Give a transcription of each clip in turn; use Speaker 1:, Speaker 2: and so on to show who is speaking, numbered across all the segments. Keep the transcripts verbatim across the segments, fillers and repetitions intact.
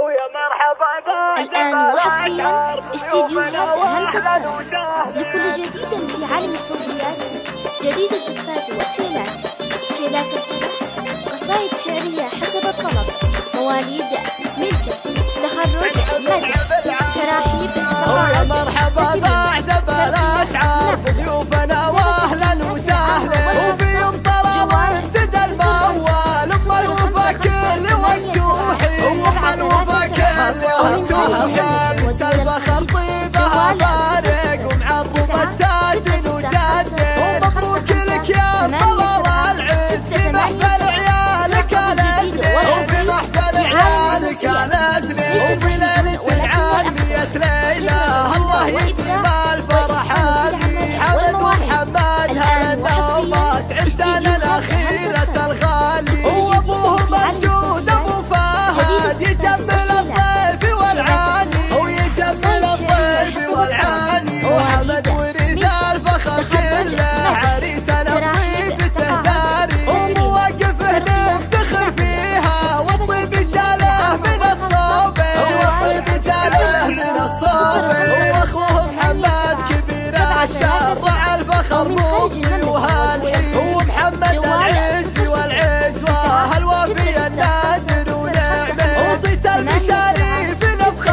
Speaker 1: الآن وحصريا استديوهات همسة فن لكل جديد في عالم الصوتيات، جديد الزفات والشيلات، شيلات الفرح، قصائد شعرية حسب الطلب، مواليد، ملك، تخرج، مدح، تراحيب،
Speaker 2: تقاعد، مرحبا بعد بالاشعار ضيوفنا واهلا وسهلا، وفي مطلع ابتدى الموال ام الوفا كل وجوحي، ام الوفا كل وجوحي، انت الفخر طيبها فارق ومعظم التاسن وجدك، مبروك لك يا طلال العز في محفل عيالك الاثنين، وفي محفل عيالك الاثنين، وفي ليله العالمية ليلى الله يديم الفرحات، حمد ومحمد هلا النوماس عشتنا الاخيرة الغالي، وابوهم الجود ابو فهد يجمل الضيف والعاني، ويجمل الضيف والعاني، وحمد ورث الفخر كله عريسنا بطيبته داري، ومواقفه نفتخر فيها والطيب جاله من الصوبه، والطيب جاله من الصوبه، واخوه محمد كبير الشارع الفخر مبدي وهالحين، ومحمد العز والعزوه الوفي النادر ونعمه، وصيت المشاريف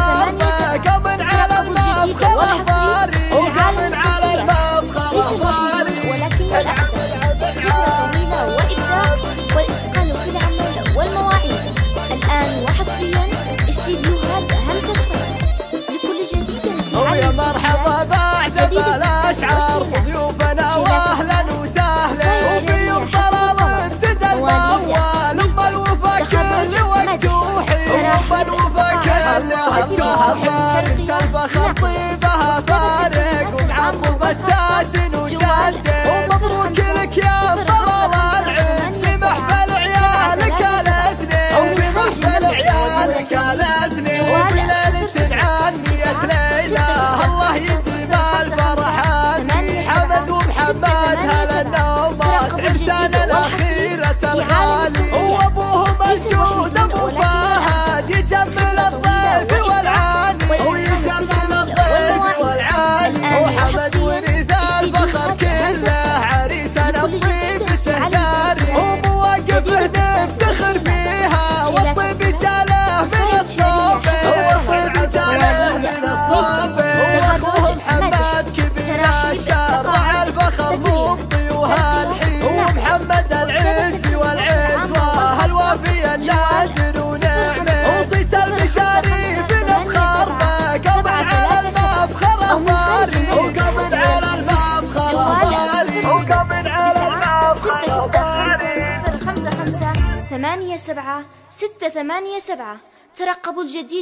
Speaker 2: نفخر كمن على المفخر اخباري، وكمن على المفخر اخباري،
Speaker 1: ولكن الأقدر خبرة طويلة وإبداع والإتقان في العمل والمواعيد. الآن وحصريا استديوهات همسة فن لكل جديد في عالم
Speaker 2: مرحبا بعد بالاشعار ضيوفنا واهلا وسهلا، وفي مطلع ابتدى الموال ام الوفا كل وجوحي، ام الوفا كلها وجوحي، انت الفخر طيبها فارق ومعظم التاسن وجدك، ومبروك لك يا طلال العز في محفل عيالك الاثنين، في محفل عيالك الاثنين، وفي ليله العالمية ليلى الله يديم الفرحات، حمد ومحمد هلا النوماس عرسنا الاخيرة الغالي، وابوهم الجود ابو فهد يجمل الضيف والعاني، ويجمل الضيف والعاني، وحمد ورث الفخر كله عريسنا بطيبته داري، ومواقفه نفتخر فيها والطيب جاله من الصوبه، والطيب جاله من الصوبه، واخوه محمد كبير الشارع الفخر مبدي وهالحين، ومحمد العز والعزوه الوفي النادر ونعمه، وصيت المشاريف نفخر كمن على المفخر اخباري، وكمن على المفخر اخباري، وكمن على
Speaker 1: ستة ستة خمسة صفر خمسة خمسة ثمانية سبعة ستة ثمانية سبعة. ترقبوا الجديد.